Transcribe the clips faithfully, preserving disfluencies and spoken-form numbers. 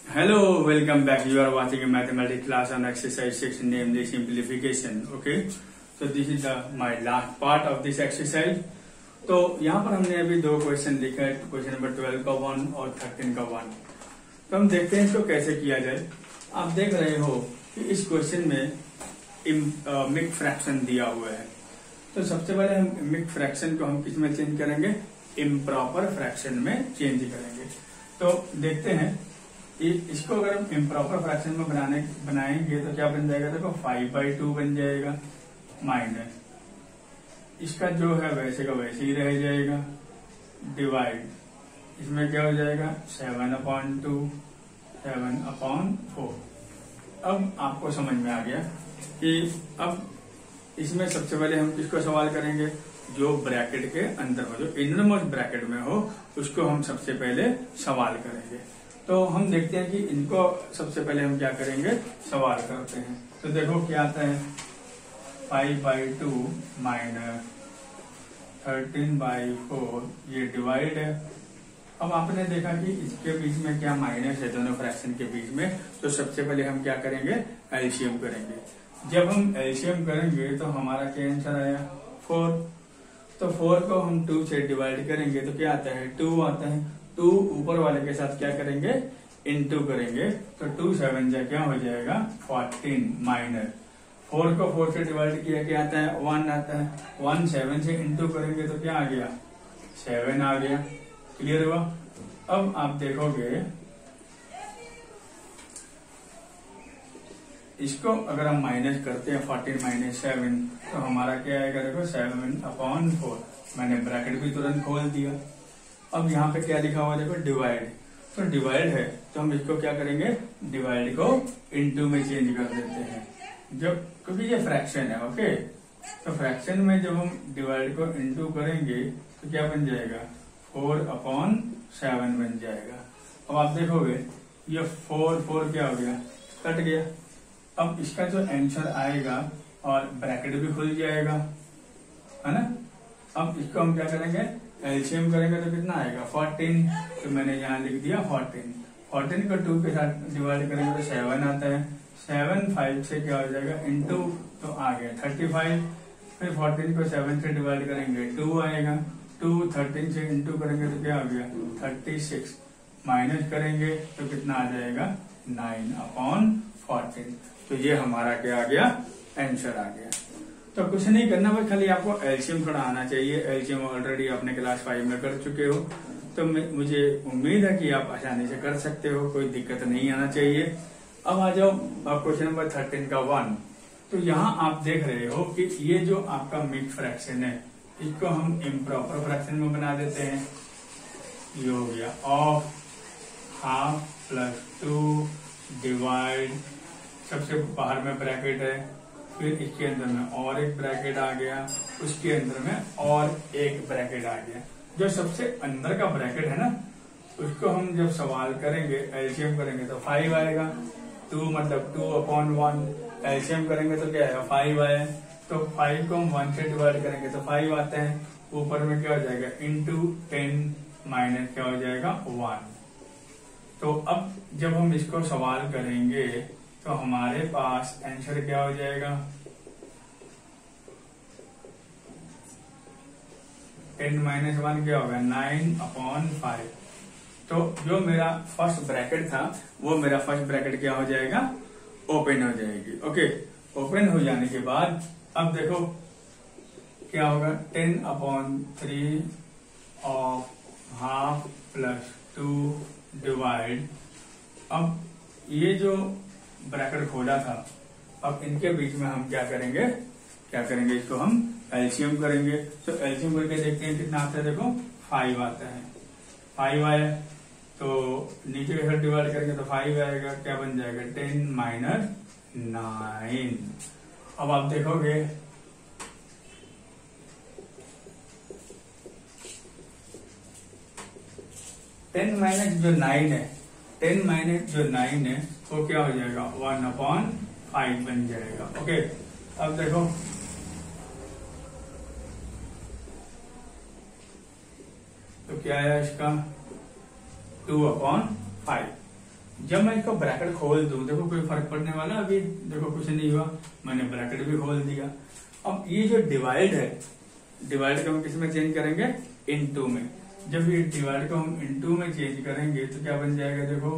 Hello, welcome back. You are watching a mathematics class on exercise six named the simplification. Okay, so this is the my last part of this exercise. तो यहाँ पर हमने अभी दो question लिखा है, question number twelve का one और थर्टीन का वन. तो हम देखते हैं इसको कैसे किया जाए. आप देख रहे हो कि इस क्वेश्चन में मिक्स फ्रैक्शन दिया हुआ है. तो सबसे पहले हम मिक्स फ्रैक्शन को हम किस में चेंज करेंगे? इम्प्रॉपर फ्रैक्शन में चेंज करेंगे. तो देखते हैं इसको अगर हम इम्प्रॉपर फ्रैक्शन में बनाने बनाएंगे तो क्या बन जाएगा? देखो फाइव बाई टू बन जाएगा माइनस इसका जो है वैसे का वैसे ही रह जाएगा डिवाइड इसमें क्या हो जाएगा? Seven upon two seven upon four. अब आपको समझ में आ गया कि अब इसमें सबसे पहले हम किसको सवाल करेंगे? जो ब्रैकेट के अंदर हो, जो इनर मोस्ट ब्रैकेट में हो, उसको हम सबसे पहले सवाल करेंगे. तो हम देखते हैं कि इनको सबसे पहले हम क्या करेंगे? सवाल करते हैं. तो देखो क्या आता है? Five by two minus thirteen by four, ये डिवाइड है. अब आपने देखा कि इसके बीच में क्या माइनस है दोनों फ्रैक्शन के बीच में. तो सबसे पहले हम क्या करेंगे? एलसीएम करेंगे. जब हम एलसीएम करेंगे तो हमारा क्या आंसर आया? फोर. तो फोर को हम टू से डिवाइड करेंगे तो क्या आता है? टू आता है. टू ऊपर वाले के साथ क्या करेंगे? इनटू करेंगे. तो टू सेवन जा क्या हो जाएगा? फोर्टीन माइनस फोर को फोर से डिवाइड किया क्या आता है? वन आता है. वन सेवन से इंटू करेंगे तो क्या आ गया? सेवन आ गया. क्लियर हुआ? अब आप देखोगे इसको अगर हम माइनस करते हैं फोर्टीन माइनस सेवन तो हमारा क्या आएगा? देखो सेवन अपॉन फोर. मैंने ब्रैकेट भी तुरंत खोल दिया. अब यहाँ पे क्या लिखा हुआ? देखो डिवाइड. तो डिवाइड है तो हम इसको क्या करेंगे? डिवाइड को इनटू में चेंज कर देते हैं. जब क्योंकि ये फ्रैक्शन है. ओके, तो फ्रैक्शन में जब हम डिवाइड को इनटू करेंगे तो क्या बन जाएगा? फोर अपॉन सेवन बन जाएगा. अब आप देखोगे ये फोर फोर क्या हो गया? कट गया. अब इसका जो आंसर आएगा और ब्रैकेट भी खुल जाएगा, है ना. अब इसको हम क्या करेंगे? एलसीएम करेंगे तो कितना आएगा? फोर्टीन. तो मैंने यहाँ लिख दिया फोर्टीन. फोर्टीन को टू के साथ डिवाइड करेंगे तो सेवन आता है. सेवन फाइव से क्या हो जाएगा? इंटू तो आ गया थर्टी फाइव. फिर फोर्टीन को सेवन से डिवाइड करेंगे टू आएगा. टू थर्टीन से इंटू करेंगे तो क्या हो गया? Thirty six. माइनस करेंगे तो कितना आ जाएगा? Nine upon fourteen. तो ये हमारा क्या आ गया? आंसर आ गया. तो कुछ नहीं करना, बस खाली आपको एलसीएम थोड़ा आना चाहिए. एलसीएम ऑलरेडी आपने क्लास फाइव में कर चुके हो, तो मुझे उम्मीद है कि आप आसानी से कर सकते हो. कोई दिक्कत नहीं आना चाहिए. अब आ जाओ क्वेश्चन नंबर थर्टीन का वन. तो यहाँ आप देख रहे हो कि ये जो आपका मिक्स फ्रैक्शन है इसको हम इम्प्रॉपर फ्रैक्शन में बना देते हैं. ये हो गया of half plus two divide, सबसे बाहर में ब्रैकेट है, फिर इसके अंदर में और एक ब्रैकेट आ गया, उसके अंदर में और एक ब्रैकेट आ गया. जो सबसे अंदर का ब्रैकेट है ना, उसको हम जब सवाल करेंगे एलसीएम करेंगे तो फाइव आएगा. टू मतलब टू अपॉन वन. एलसीएम करेंगे तो क्या आएगा? फाइव आया. तो फाइव को हम वन से डिवाइड करेंगे तो फाइव आते हैं. ऊपर में क्या हो जाएगा? इंटू टेन माइनस क्या हो जाएगा? वन. तो अब जब हम इसको सवाल करेंगे तो हमारे पास आंसर क्या हो जाएगा? टेन माइनस वन क्या होगा? Nine upon five. तो जो मेरा फर्स्ट ब्रैकेट था वो मेरा फर्स्ट ब्रैकेट क्या हो जाएगा? ओपन हो जाएगी. ओके, ओपन हो जाने के बाद अब देखो क्या होगा? Ten upon three of half plus two divide. अब ये जो ब्रैकेट खोला था, अब इनके बीच में हम क्या करेंगे? क्या करेंगे? इसको हम एलसीएम करेंगे. तो एलसीएम करके देखते हैं कितना आता है. देखो फाइव आता है. फाइव आया तो नीचे के साथ डिवाइड करेंगे तो फाइव आएगा. क्या बन जाएगा? Ten minus nine. अब आप देखोगे टेन माइनस जो नाइन है, टेन माइनस जो नाइन है वो क्या हो जाएगा? वन अपॉन फाइव बन जाएगा. ओके, अब देखो तो क्या है इसका? Two upon five. जब मैं इसको ब्रैकेट खोल दूं, देखो कोई फर्क पड़ने वाला अभी, देखो कुछ नहीं हुआ, मैंने ब्रैकेट भी खोल दिया। अब ये जो डिवाइड है, डिवाइड को हम किस में चेंज करेंगे, इनटू में। जब ये डिवाइड को हम इनटू में चेंज करेंगे तो क्या बन जाएगा, देखो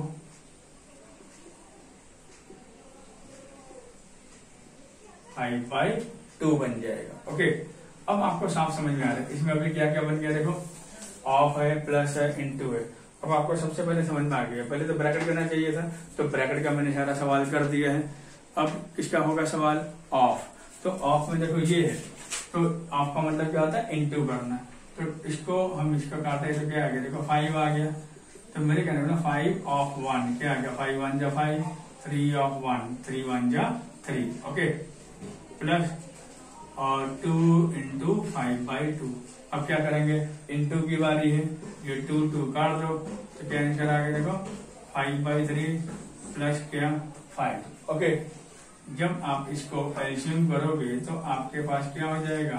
फाइव बाई टू बन जाएगा। ओके, अब आपको साफ समझ में आ रहा है इसमें अभी क्या क्या बन गया, देखो ऑफ है, प्लस है, इनटू है। अब आपको सबसे पहले समझ में आ गया, पहले तो ब्रैकेट करना चाहिए था, तो ब्रैकेट का मैंने सारा सवाल कर दिया है। अब किसका होगा सवाल, ऑफ। तो ऑफ में देखो ये है, तो ऑफ का मतलब क्या होता है, इनटू करना। तो इसको हम इसको काटे तो क्या आ गया, देखो फाइव आ गया। तो मेरे कहने में फाइव ऑफ वन क्या आ गया, फाइव वन जा five, three of one, three one जा थ्री। ओके, प्लस और two into five by two. अब क्या करेंगे, इंटू की बारी है, ये टू टू काट दो तो क्या आंसर आ गया, देखो फाइव बाई थ्री प्लस क्या फाइव। ओके, जब आप इसको एलसीएम करोगे तो आपके पास क्या हो जाएगा,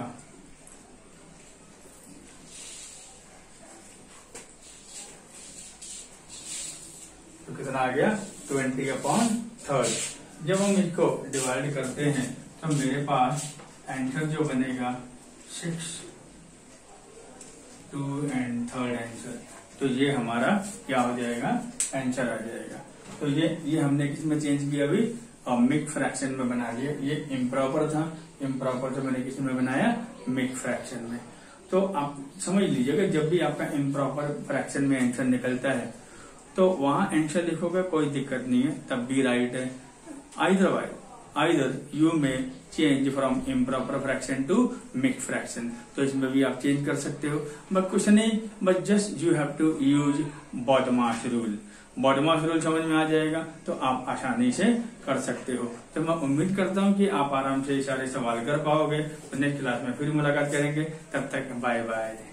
तो कितना आ गया, ट्वेंटी अपॉन थर्ड। जब हम इसको डिवाइड करते हैं तो मेरे पास आंसर जो बनेगा six two and third answer, तो ये हमारा क्या हो जाएगा, आंसर आ जाएगा। तो ये ये हमने किसमें चेंज किया, अभी मिड फ्रैक्शन में बना लिया। ये इम्प्रॉपर था, इम्प्रॉपर तो मैंने किसमें बनाया, मिड फ्रैक्शन में। तो आप समझ लीजिएगा जब भी आपका इम्प्रॉपर फ्रैक्शन में आंसर निकलता है तो वहां आंसर लिखोगे कोई दिक्कत नहीं है, तब भी राइट है। Either wise either you may change from improper fraction to mix fraction, तो इसमें भी आप चेंज कर सकते हो। बट कुछ नहीं, but just you have to use BODMAS rule. BODMAS rule समझ में आ जाएगा तो आप आसानी से कर सकते हो। तो मैं उम्मीद करता हूँ कि आप आराम से सारे सवाल कर पाओगे। तो नेक्स्ट क्लास में फिर मुलाकात करेंगे, तब तक बाय बाय।